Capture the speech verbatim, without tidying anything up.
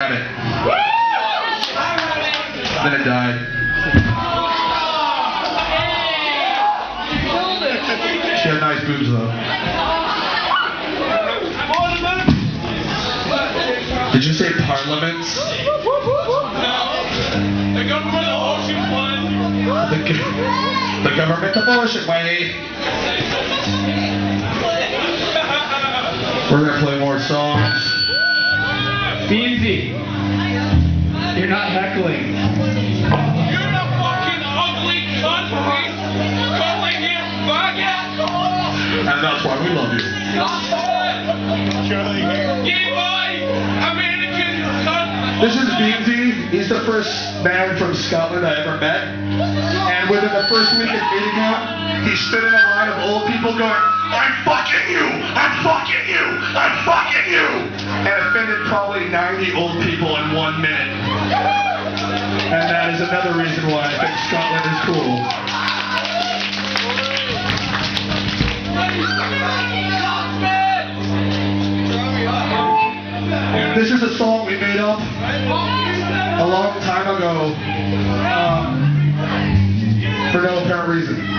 rabbit. Then it died. She had nice boobs though. Did you say parliaments? No. The government abortion plan. The, the government abortion way. We're gonna play more songs. Easy. You're not heckling. You're a fucking ugly cunt. Calling him faggot. And that's why we love you. Gay boy, American cunt. This is Beansy. He's the first man from Scotland I ever met. And within the first week of meeting him, he stood in a line of old people going, I'm fucking you! I'm fucking you! I'm fucking you! And offended probably ninety old people in one minute. And that is another reason why I think Scotland is cool. This is a song we made up a long time ago um, for no apparent reason.